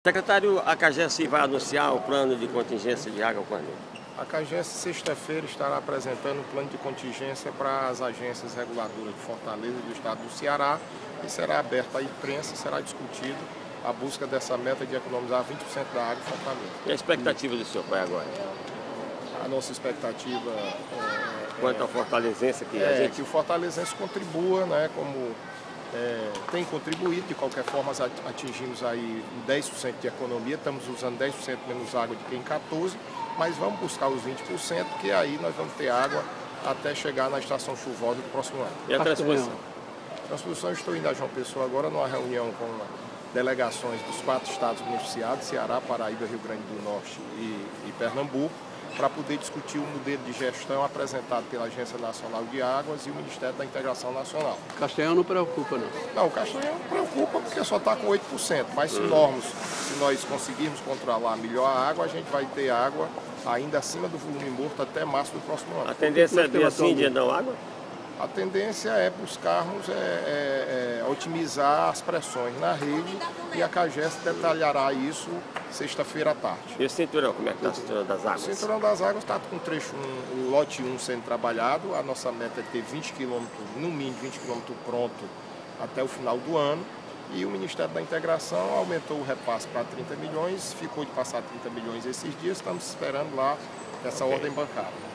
Secretário, a CAGES vai anunciar o plano de contingência de água quando? A CAGES, sexta-feira, estará apresentando o plano de contingência para as agências reguladoras de Fortaleza e do estado do Ceará e será aberto à imprensa, será discutido a busca dessa meta de economizar 20% da água em Fortaleza. E a expectativa do senhor, qual é agora? A nossa expectativa Quanto ao fortalezense que que o fortalezense contribua, né, como tem contribuído, de qualquer forma atingimos aí 10% de economia, estamos usando 10% menos água do que em 14%, mas vamos buscar os 20%, que aí nós vamos ter água até chegar na estação chuvosa do próximo ano. E a transposição? Transposição, eu estou indo a João Pessoa agora numa reunião com delegações dos 4 estados beneficiados, Ceará, Paraíba, Rio Grande do Norte e Pernambuco, para poder discutir o modelo de gestão apresentado pela Agência Nacional de Águas e o Ministério da Integração Nacional. Castanhal não preocupa, não? Não, o Castanhal não preocupa porque só está com 8%, mas se nós conseguirmos controlar melhor a água, a gente vai ter água ainda acima do volume morto até março do próximo ano. A tendência é dia sim, dia não água? A tendência é buscarmos otimizar as pressões na rede e a CAGES detalhará isso sexta-feira à tarde. E o cinturão, como é que está o cinturão das águas? O cinturão das águas está com o lote 1 sendo trabalhado, a nossa meta é ter 20 km, no mínimo 20 km pronto até o final do ano, e o Ministério da Integração aumentou o repasse para 30 milhões, ficou de passar 30 milhões esses dias, estamos esperando lá essa ordem bancária.